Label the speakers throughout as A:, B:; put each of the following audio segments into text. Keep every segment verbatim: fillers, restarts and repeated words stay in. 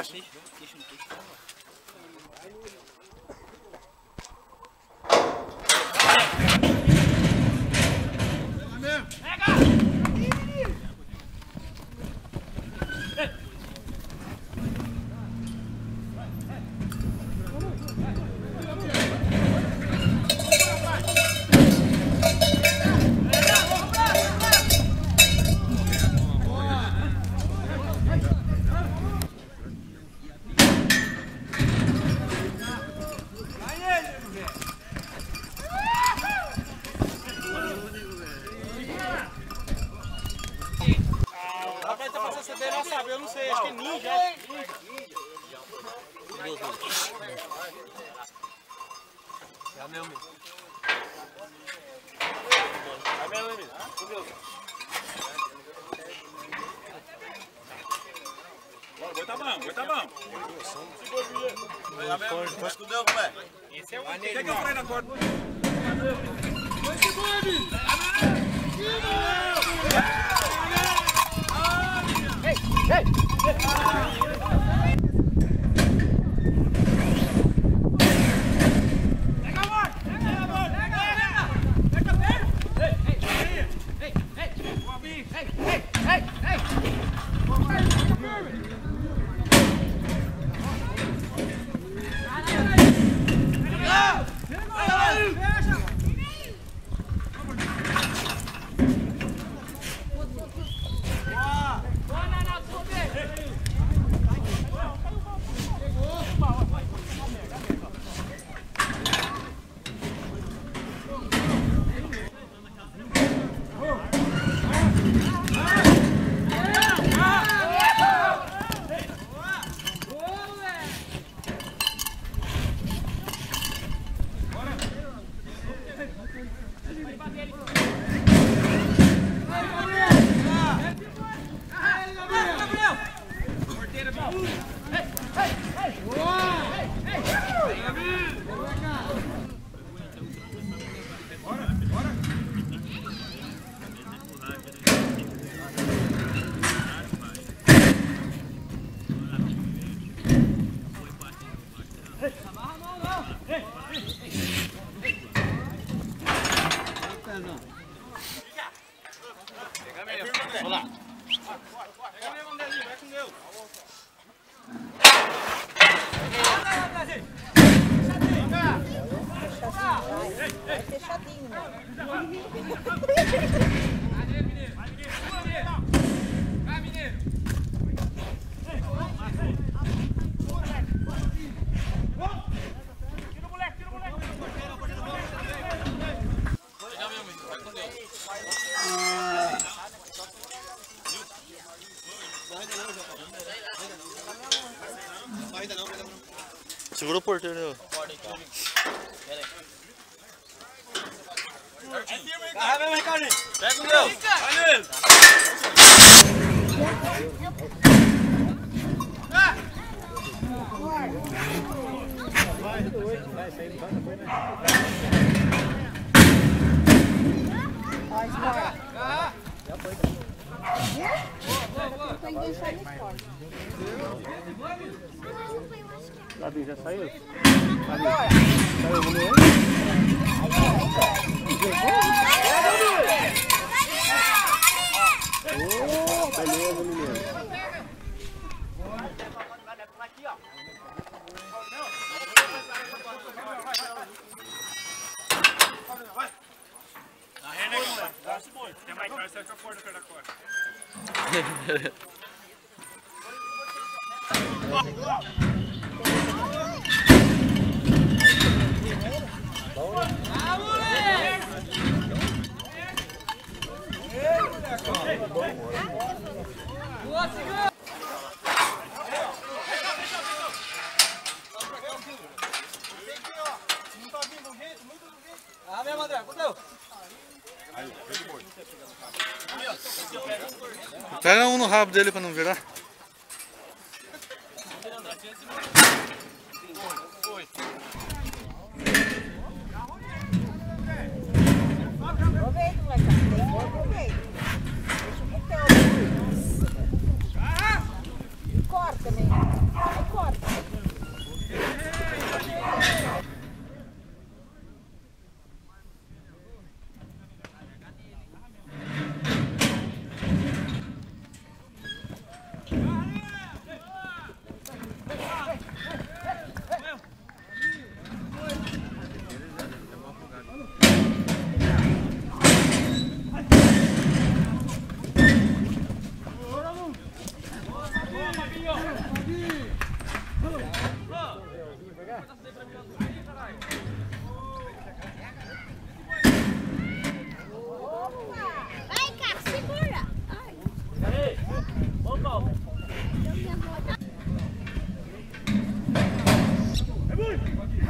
A: baixo.
B: Deixa no peixe.
A: Eu não sei, acho que é ninja. É mesmo. É mesmo, Emílio. Boi tá bom, boi tá bom. Vai escondeu, moleque. Esse é o que é que eu falei na corda? Vai segura, Emílio. Ei, ei! Vamos lá. Pega a minha mão dele, vai com Deus.
C: Vai fechadinho, né?
A: Vai, mineiro. Vai, mineiro. Tira o moleque, tira o moleque. Pega mesmo, vai com Deus. Ainda não, ainda não.
D: Segura o porteiro, né?
A: Carrega mesmo, Ricardinho. Pega o Deus. Vai nele.
C: Tem que deixar ele fora.
D: Gabi, já saiu?
C: Agora.
D: Saiu o menino? Oh, beleza, menino.
A: Aqui, ó. Tem mais cara, sai com a corda perto da corda. Ah, moleque! Ei, moleque! Boa, segura! Ah, mesmo, André, fudeu!
D: Pega um no rabo dele pra não virar.
C: Aproveita, moleque. Aproveita. Deixa o botão. Corta, né?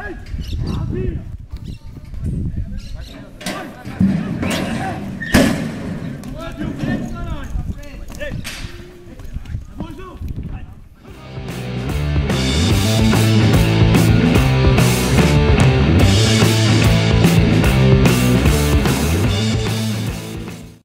A: Vai,